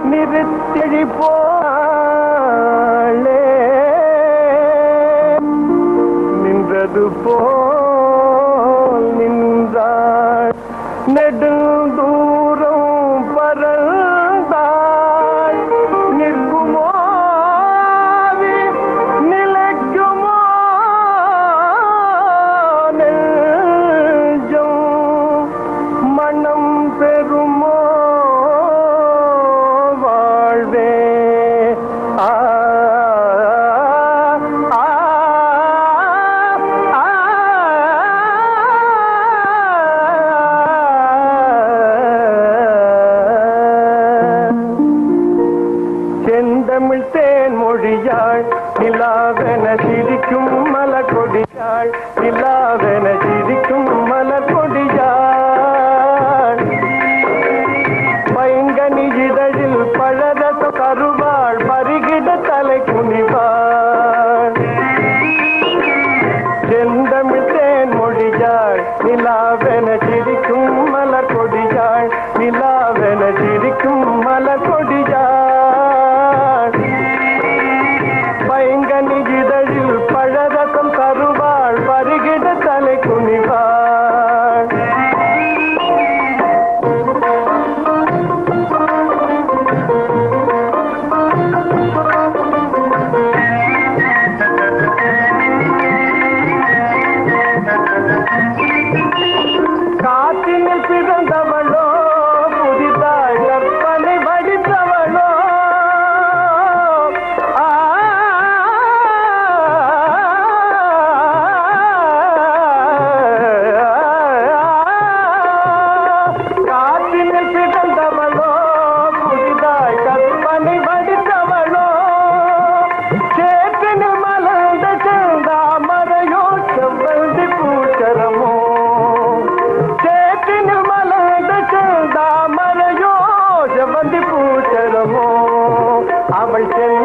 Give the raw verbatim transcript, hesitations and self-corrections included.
நிறுத்திழி போலே நின்றது போல் நின்றாள் நெடுந்தூரம் பறந்தாள் நிற்குமோ நிலைக்குமோ நெஞ்சம் மனம் பெறுமோ வாழ்வே ஆ செந்தமிழ் தேன் மொழியாள் நிலாவென சிரிக்கும் மலர் கொடியாள் நிலாவென சிரிக்கும் மலர் கொடியாள் பைங்கனி இதழில் பழரச கருவாள் பருகிட தலை குனிவாள் செந்தமிழ் தேன் மொழியாள் நிலாவென சிரிக்கும் மலர் கொடியாள் நிலாவென சிரிக்கும் மலர் கொடியாள் பைங்கனி இதழில் பழரசம் கருவாள் பருகிட தலை குனிவாள் காற்றினில் பிறந்தவளோ புதிதாய் கற்பனை வடித்தவளோ காற்றினில் பிறந்தவளோ புதிதாய் கற்பனை வடித்தவளோ சேற்றினில் மலர்ந்த செந்தாமரையோ செவ்வந்தி பூச்சரமோ சேற்றினில் மலர்ந்த செந்தாமரையோ செவ்வந்தி பூச்சரமோ அவள்